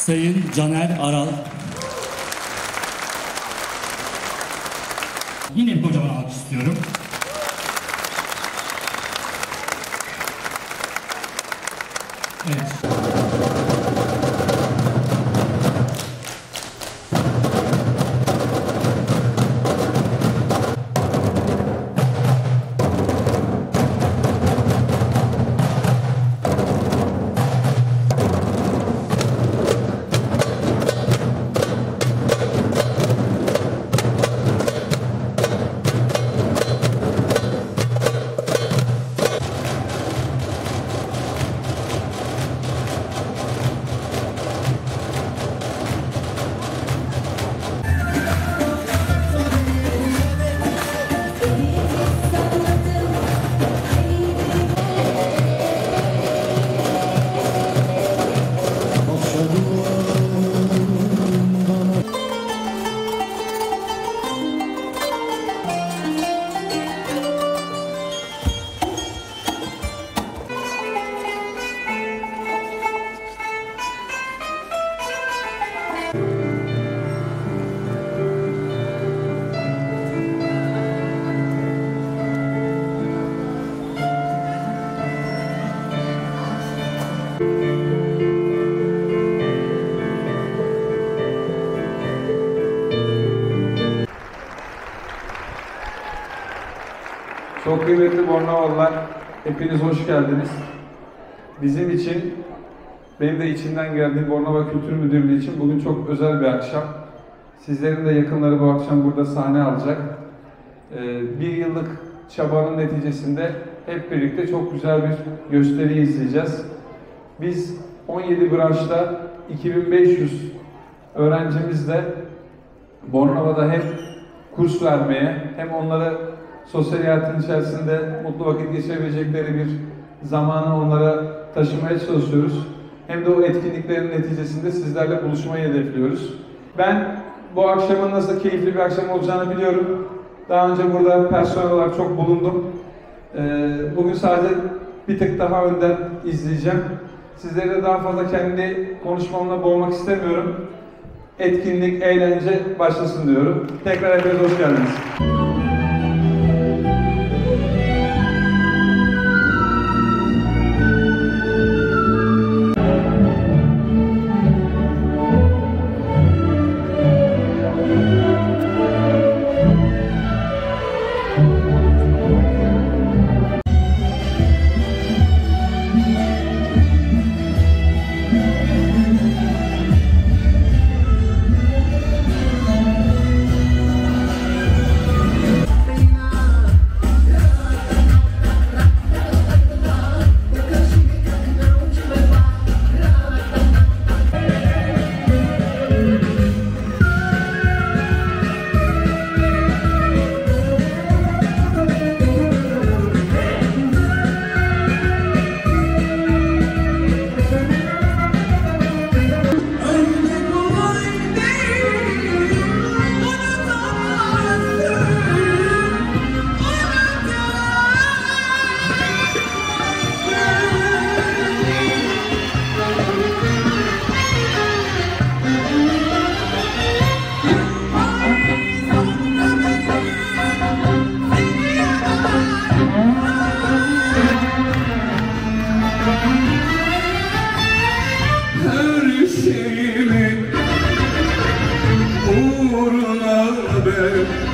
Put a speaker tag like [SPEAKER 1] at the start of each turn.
[SPEAKER 1] Sayın Caner Aral. Yine bir kocaman alkış istiyorum. Evet.
[SPEAKER 2] Çok kıymetli Bornavalılar, hepiniz hoş geldiniz. Bizim için, benim de içinden geldiğim Bornova Kültür Müdürlüğü için bugün çok özel bir akşam. Sizlerin de yakınları bu akşam burada sahne alacak. Bir yıllık çabanın neticesinde hep birlikte çok güzel bir gösteri izleyeceğiz. Biz 17 branşta 2500 öğrencimizle Bornova'da hem kurs vermeye hem onları sosyal hayatın içerisinde mutlu vakit geçirebilecekleri bir zamanı onlara taşımaya çalışıyoruz. Hem de o etkinliklerin neticesinde sizlerle buluşmayı hedefliyoruz. Ben bu akşamın nasıl keyifli bir akşam olacağını biliyorum. Daha önce burada personel olarak çok bulundum. Bugün sadece bir tık daha önden izleyeceğim. Sizleri de daha fazla kendi konuşmamla boğmak istemiyorum. Etkinlik, eğlence başlasın diyorum. Tekrar hepiniz hoş geldiniz.
[SPEAKER 3] Her şeyimi uğruna ver.